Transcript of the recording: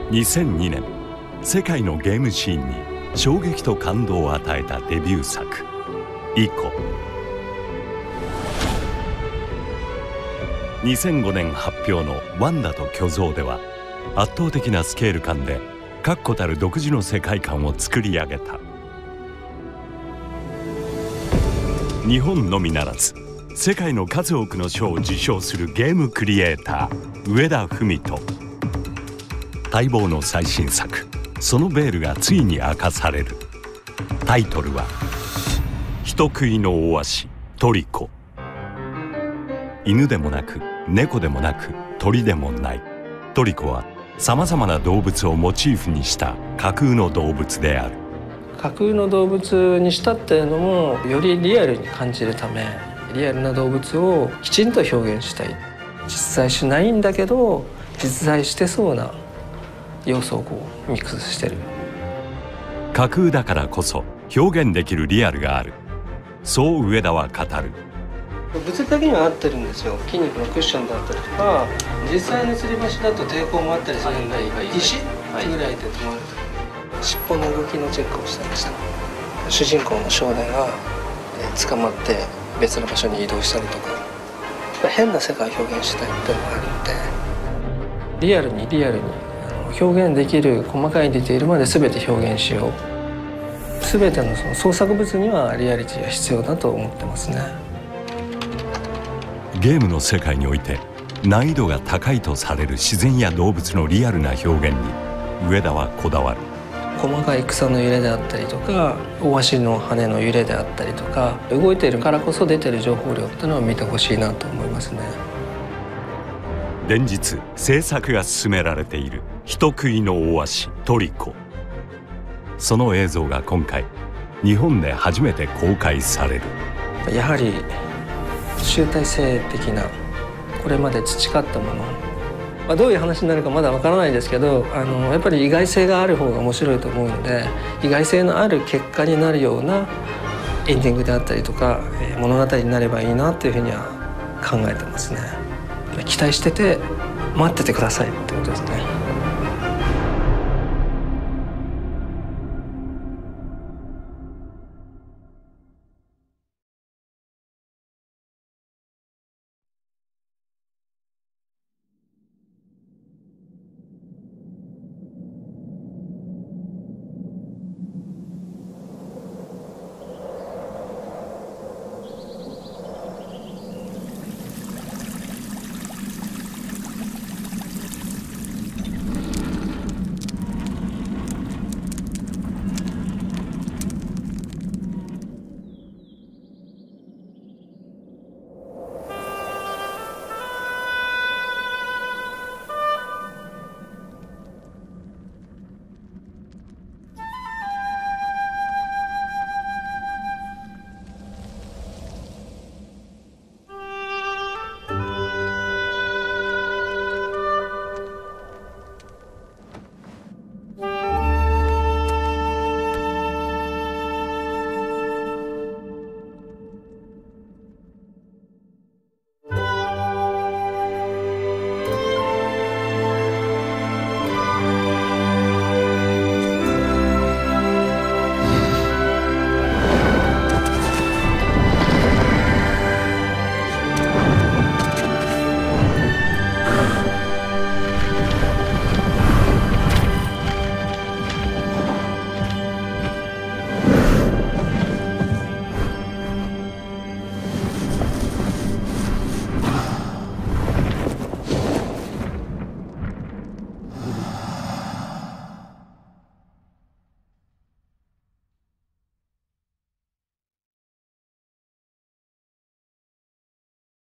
2002年、世界のゲームシーンに衝撃と感動を与えたデビュー作「イコ」。2005年発表の「ワンダと巨像」では圧倒的なスケール感で確固たる独自の世界観を作り上げた。日本のみならず世界の数多くの賞を受賞するゲームクリエイター上田文人。待望の最新作「そのベール」がついに明かされる。タイトルは「人食いの大足トリコ」。犬でもなく猫でもなく鳥でもないトリコはさまざまな動物をモチーフにした架空の動物である。 架空の動物にしたっていうのもよりリアルに感じるため、リアルな動物をきちんと表現したい。実在しないんだけど実在してそうな要素をミックスしてる。 架空だからこそ表現できるリアルがある、そう上田は語る。 物理的には合ってるんですよ。筋肉のクッションだったりとか、実際の吊り橋だと抵抗もあったりするんで、石ぐらいで止まると尻尾の動きのチェックをしたりした。主人公の少年が捕まって別の場所に移動したりとか、変な世界を表現したいっていうのがあるので、リアルに表現できる細かいディテールまで全て表現しよう。全てのその創作物にはリアリティが必要だと思ってますね。 ゲームの世界において難易度が高いとされる自然や動物のリアルな表現に上田はこだわる。 細かい草の揺れであったりとか、大足の羽の揺れであったりとか、動いているからこそ出てる情報量っていうのを見てほしいなと思いますね。 連日制作が進められている人食いの大足トリコ。その映像が今回日本で初めて公開される。 やはり集大成的なこれまで培ったもの、どういう話になるかまだわからないですけど、やっぱり意外性がある方が面白いと思うので、意外性のある結果になるようなエンディングであったりとか物語になればいいなというふうには考えてますね。期待してて待っててくださいってことですね。